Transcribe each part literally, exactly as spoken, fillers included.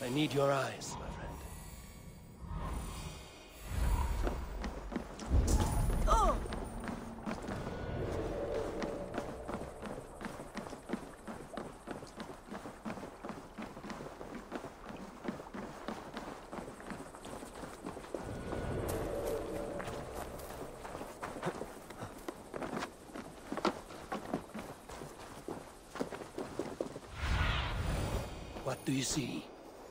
I need your eyes, my friend. Oh! What do you see?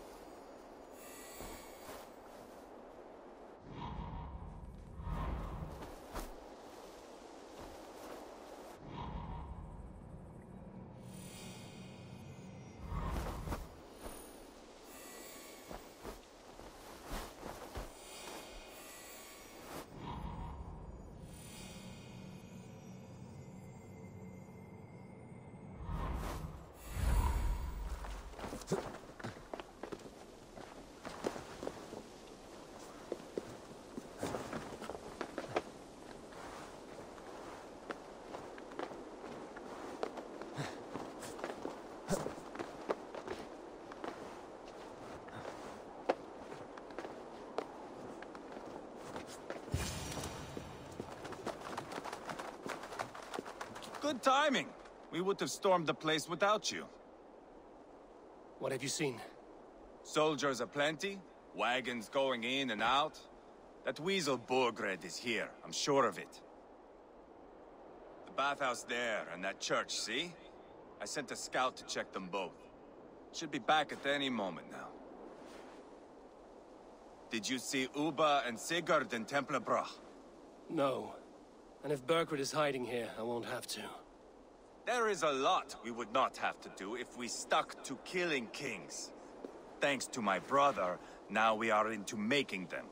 Good timing. We would have stormed the place without you. What have you seen? Soldiers aplenty, wagons going in and out. That weasel Borgred is here, I'm sure of it. The bathhouse there, and that church, see? I sent a scout to check them both. Should be back at any moment now. Did you see Uba and Sigurd in Templebrach? No. And if Burkred is hiding here, I won't have to. There is a lot we would not have to do if we stuck to killing kings. Thanks to my brother, now we are into making them.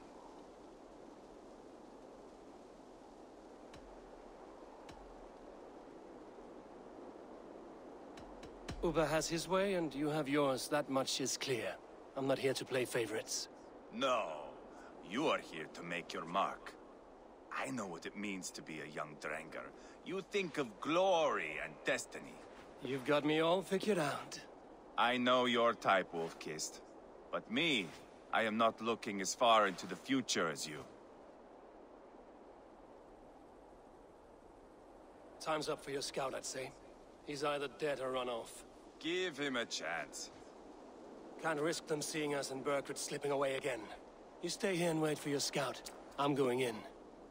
Uba has his way, and you have yours. That much is clear. I'm not here to play favorites. No, you are here to make your mark. I know what it means to be a young Dranger. You think of glory and destiny. You've got me all figured out. I know your type, Wolf-Kissed. But me, I am not looking as far into the future as you. Time's up for your scout, I'd say. He's either dead or run off. Give him a chance. Can't risk them seeing us and Burkred slipping away again. You stay here and wait for your scout. I'm going in.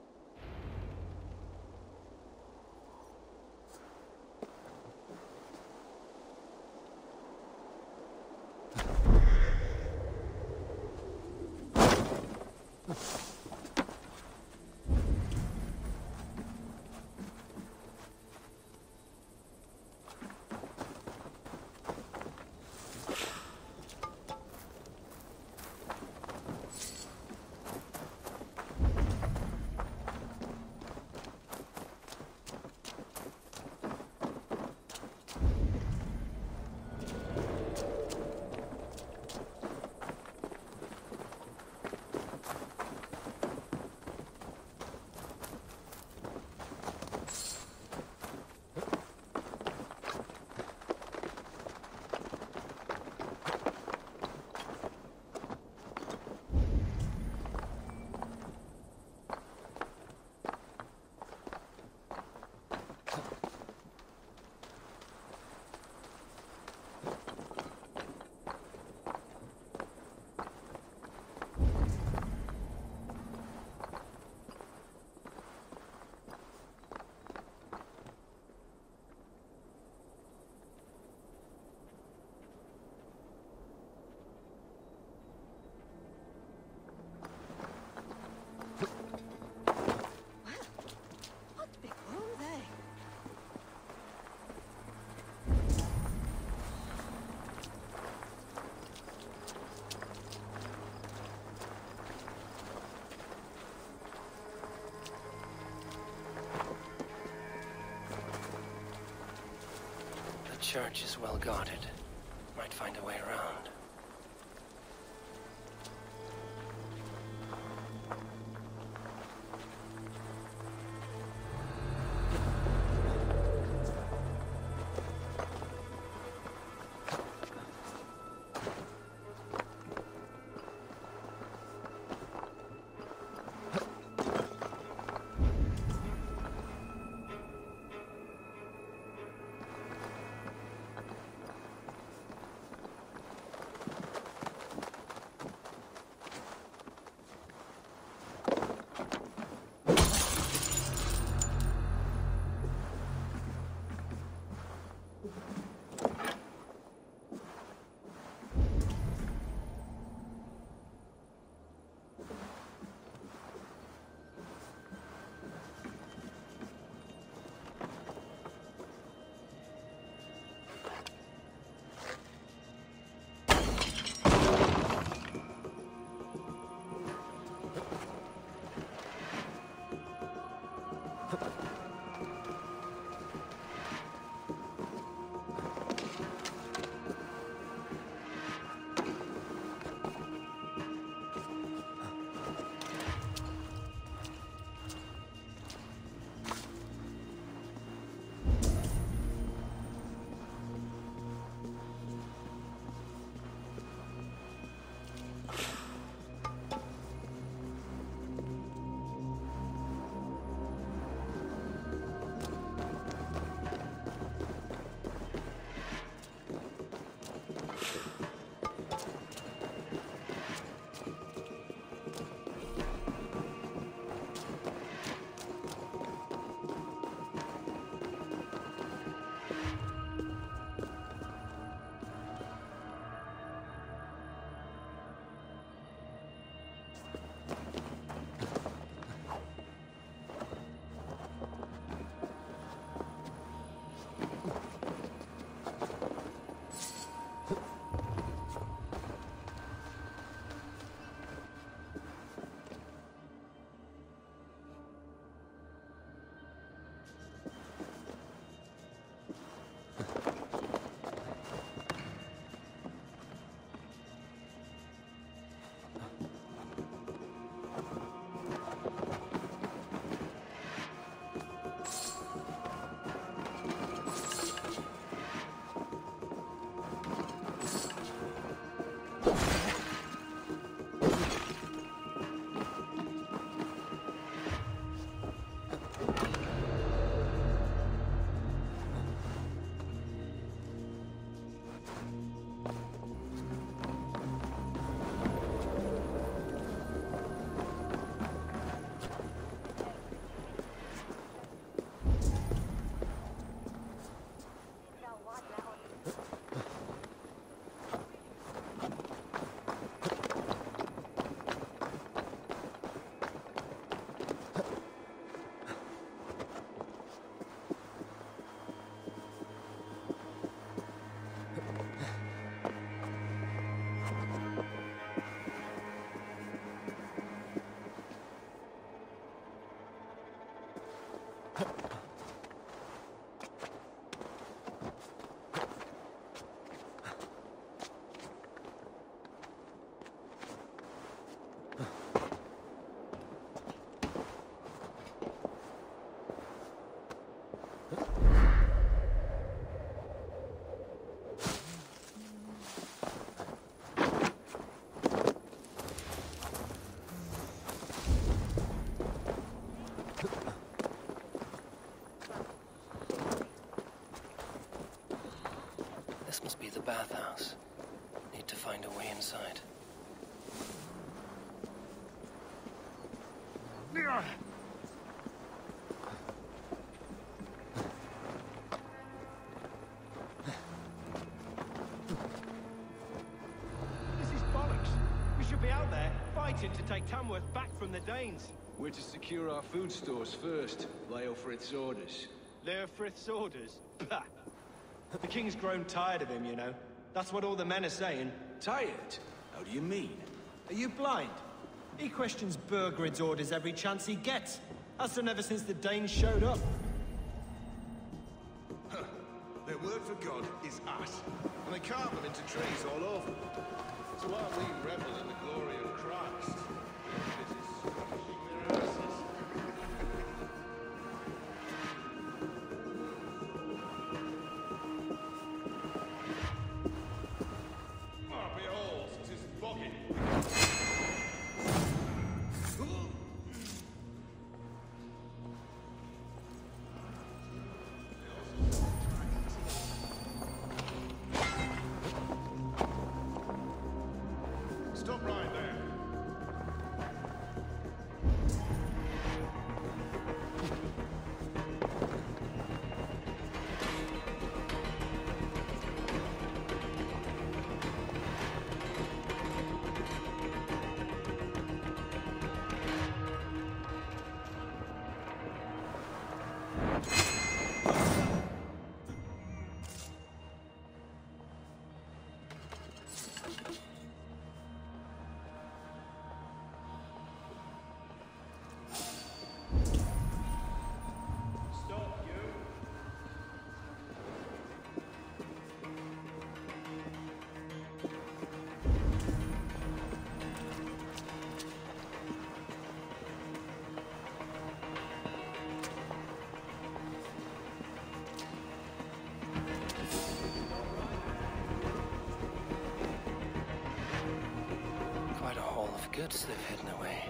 The church is well guarded. Might find a way around. This must be the bathhouse. Need to find a way inside. This is bollocks. We should be out there, fighting to take Tamworth back from the Danes. We're to secure our food stores first. Leofrith's orders. Leofrith's orders? Bah! The king's grown tired of him, you know. That's what all the men are saying. Tired? How do you mean? Are you blind? He questions Burgred's orders every chance he gets. Has done ever since the Danes showed up. Huh. Their word for God is us, and they carve them into trees all over. So while we revel in the glory of Christ, this is scratching their asses. Ah, behold, 'tis bogging. Stop right there. Stop, you. Quite a haul of goods they've hidden away.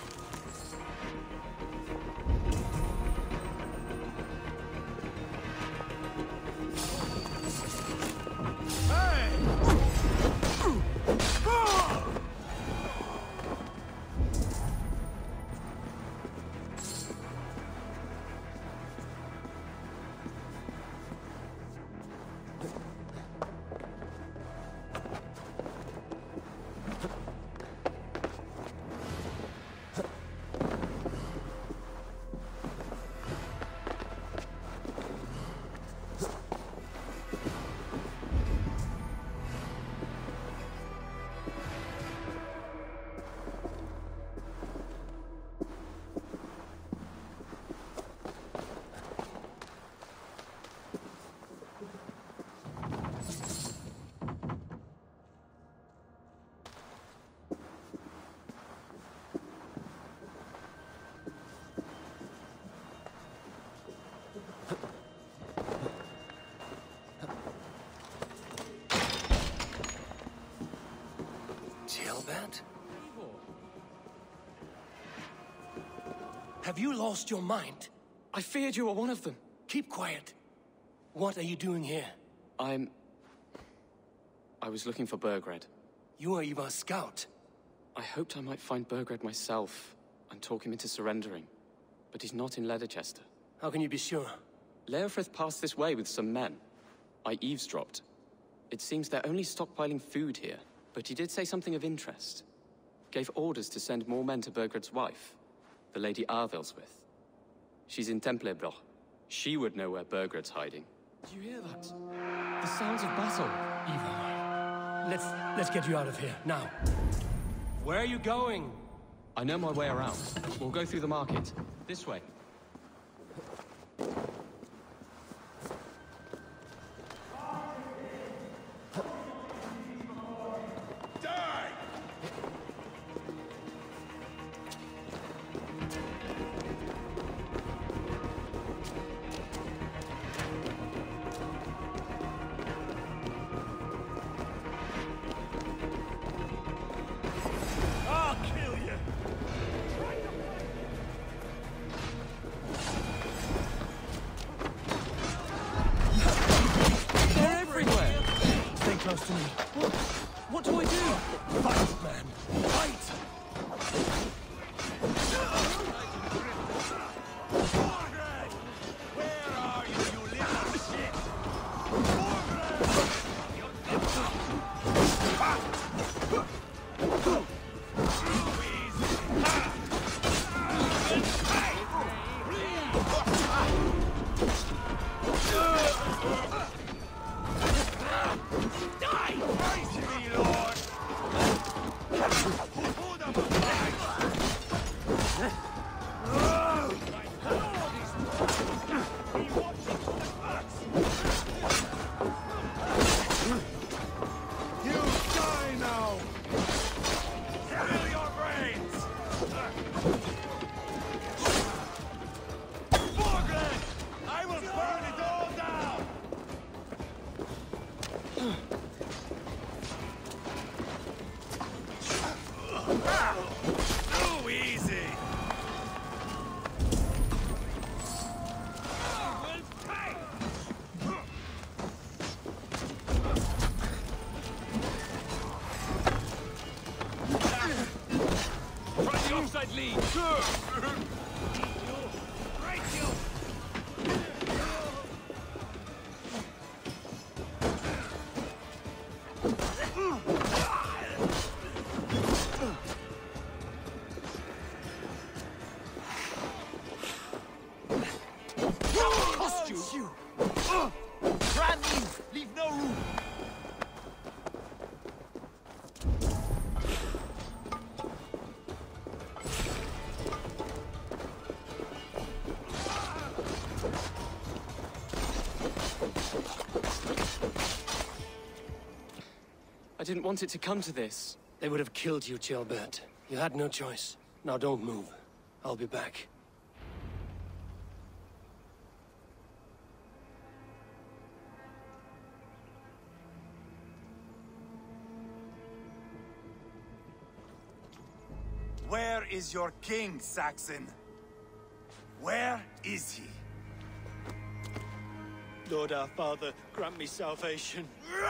Jailbird? Have you lost your mind? I feared you were one of them. Keep quiet. What are you doing here? I'm... I was looking for Burgred. You are Ivar's scout. I hoped I might find Burgred myself and talk him into surrendering. But he's not in Leatherchester. How can you be sure? Leofrith passed this way with some men. I eavesdropped. It seems they're only stockpiling food here, but he did say something of interest. Gave orders to send more men to Burgred's wife, the Lady Arvelswith. She's in Templebroch. She would know where Burgred's hiding. Do you hear that? The sounds of battle. Ivar, let's let's get you out of here now. Where are you going? I know my way around. We'll go through the market. This way. close to me. What? What do I do? Fight, man. Fight! Where are you, you little shit? Too easy! Try the offside lead. Cost you! Brand new! Leave no room! I didn't want it to come to this. They would have killed you, Ceolbert. You had no choice. Now don't move. I'll be back. Where is your king, Saxon? Where is he? Lord our Father, grant me salvation.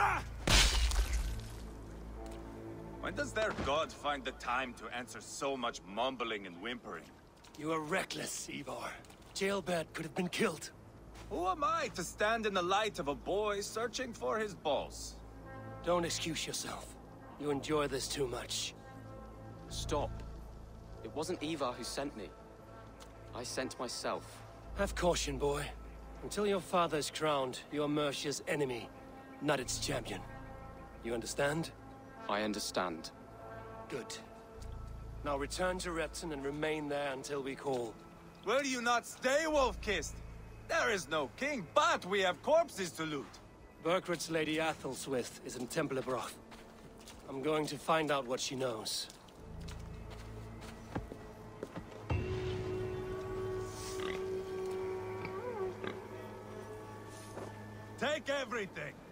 When does their god find the time to answer so much mumbling and whimpering? You are reckless, Ivar. Ceolbert could have been killed. Who am I to stand in the light of a boy searching for his balls? Don't excuse yourself. You enjoy this too much. Stop. It wasn't Ivar who sent me. I sent myself. Have caution, boy. Until your father's crowned, you're Mercia's enemy, not its champion. You understand? I understand. Good. Now return to Repton and remain there until we call. Will you not stay, Wolf-Kissed? There is no king, but we have corpses to loot. Burgred's Lady Athelstwith is in Templebroth. I'm going to find out what she knows. Take everything!